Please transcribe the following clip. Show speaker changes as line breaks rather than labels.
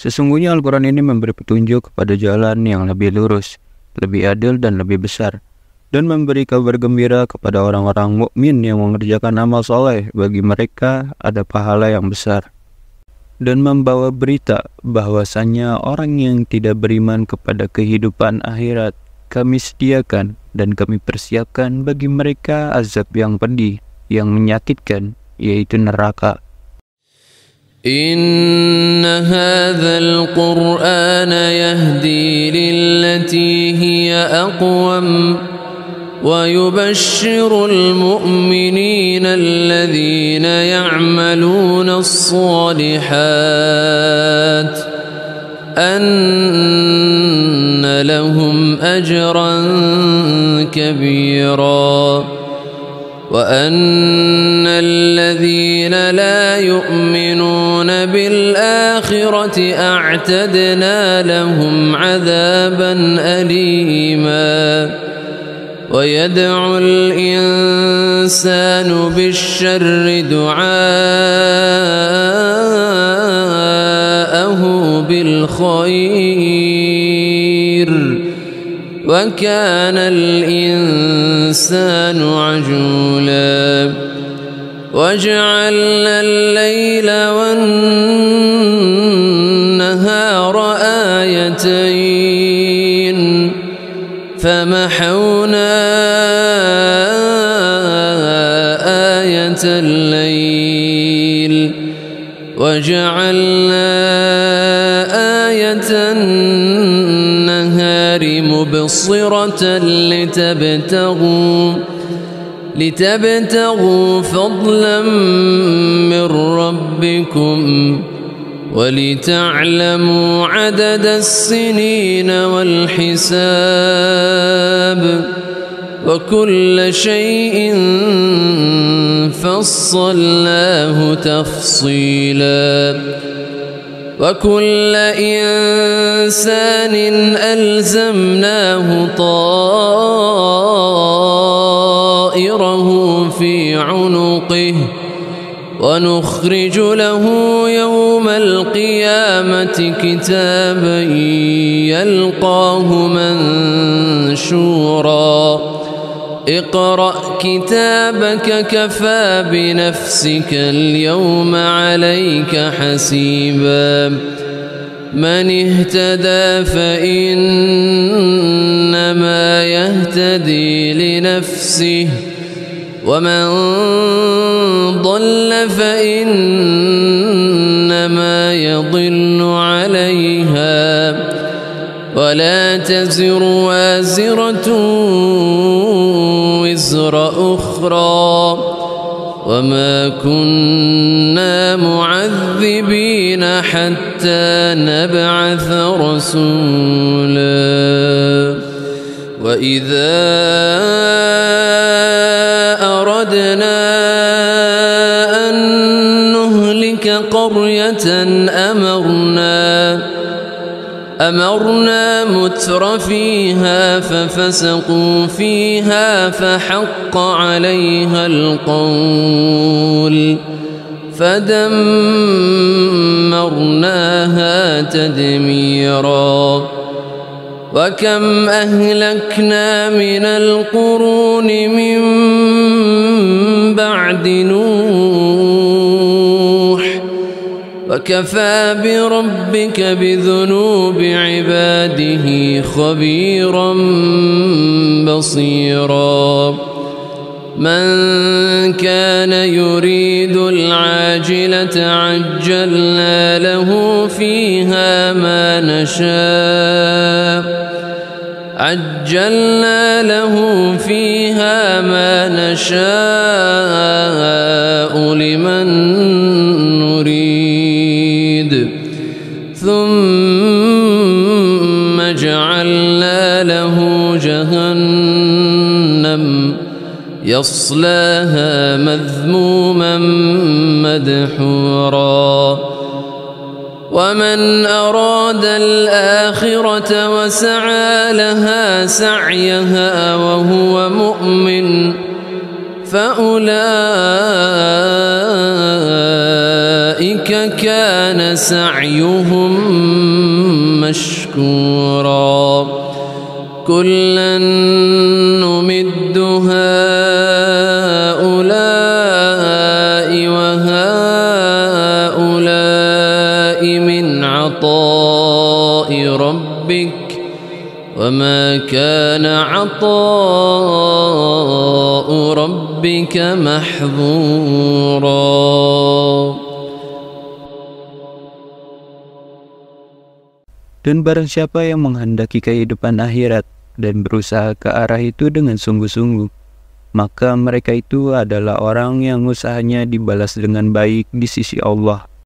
Sesungguhnya Al-Quran ini memberi petunjuk kepada jalan yang lebih lurus, lebih adil dan lebih besar, dan memberi kabar gembira kepada orang-orang mukmin yang mengerjakan amal soleh. Bagi mereka ada pahala yang besar, dan membawa berita bahwasannya orang yang tidak beriman kepada kehidupan akhirat kami sediakan dan kami persiapkan bagi mereka azab yang pedih, yang menyakitkan, yaitu neraka.
Inna hadzal Qur'ana yahdi lillati hiya aqwam wa yubashshirul mu'minina alladhina ya'maluna as-salihat anna lahum ajran kabira wa anna alladhina la yu'minuna bil akhirati a'tadna lahum 'adhaban alima wa yad'u al-insanu bish-sharri du'aahu bil khair wa kana al-insanu 'ajula waj'alna al-layla wan-nahara ayatayn famahawna ayata al-layl waj'alna ayata an-nahari mubsiratan لتبتغوا فضلا من ربكم ولتعلموا عدد السنين والحساب وكل شيء فصلناه تفصيلا وكل إنسان ألزمناه طائره في عنقه ونخرج له يوم القيامة كتابا يلقاه منشورا اقرأ كتابك كفى بنفسك اليوم عليك حسيبا من اهتدى فإنما يهتدي لنفسه ومن ضل فإنما يضل عليها ولا تزر وازرة وزر أخرى وما كنا معذبين حتى نبعث رسولا وإذا أردنا أن نهلك قرية أمرنا متر فيها ففسقوا فيها فحق عليها القول فدمرناها تدميرا وكم أهلكنا من القرون من بعد نوح وكفى بربك بذنوب عباده خبيرا بصيرا من كان يريد العاجلة عجلنا له فيها ما نشاء لمن نريد ثم جعلنا له جهنم يصلاها مذموما مدحورا ومن أراد الآخرة وسعى لها سعيها وهو مؤمن فأولئك أولئك كان سعيهم مشكورا كلا نمد هؤلاء وهؤلاء من عطاء ربك وما كان عطاء ربك محظورا.
Dan barang siapa yang menghendaki kehidupan akhirat dan berusaha ke arah itu dengan sungguh-sungguh, maka mereka itu adalah orang yang usahanya dibalas dengan baik di sisi Allah.